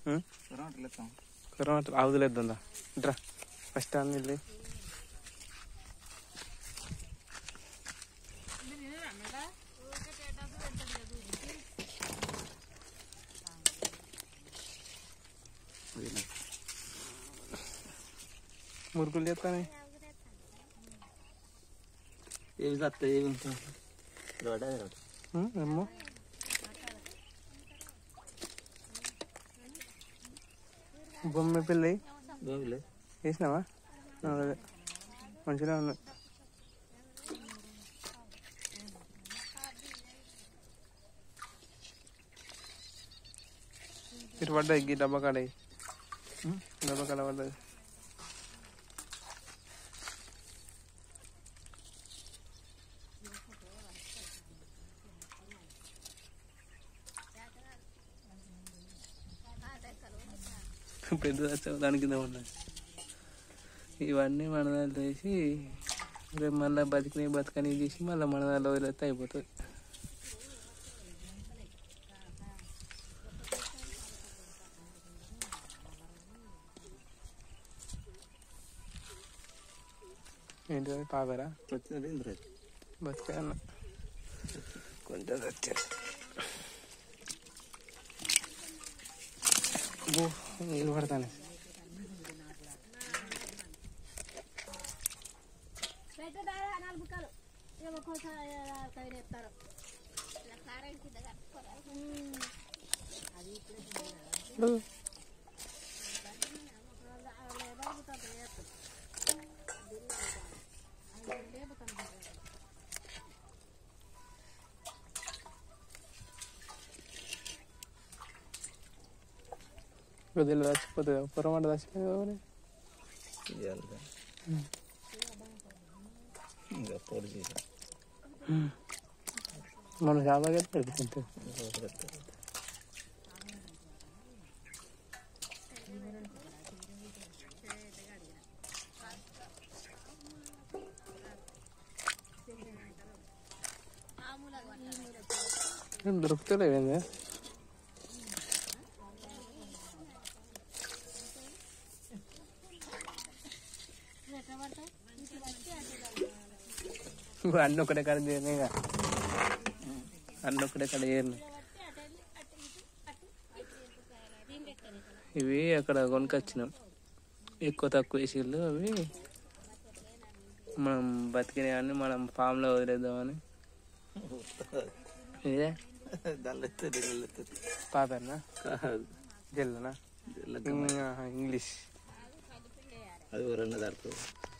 corona ఆవుదులేద్దా ఇట్రా first అన్ని వెళ్ళి మురుకులు చేస్తానే ఏమి వస్తా ఏమి ఏమో బొమ్మ పిల్లి వేసినావా అదే మంచిగా ఉన్నాయి ఇటు పడ్డాయి డబ్బా కాడ పడ్డది పెద్ద దాని కింద ఉన్నాయి ఇవన్నీ మనదాలు వేసి రేపు మళ్ళీ బతకని చేసి మళ్ళీ మనదాలు వదిలేస్తే అయిపోతుంది ఏంటి పాపరా బతికాయన్న కొంచెం వచ్చారు నీళ్ళు పడతాను వదిలి చచ్చిపోతుంది పొరమాట చచ్చిపోయింది ఇంకా పొడి చేసా మన జాబాగా పెడుతుంటే దొరుకుతలేవేంది అన్న ఒకటే కాడ చేయలేగా అన్న ఒకటే కాడ చేయను ఇవి అక్కడ కొనుకొచ్చినాం ఎక్కువ తక్కువ వేసిళ్ళు అవి మనం బతికినాయని మనం ఫామ్లో వదిలేద్దామని ఇదే పాపన్నా జల్లనా ఇంగ్లీష్ అది 2 దాడుతుంది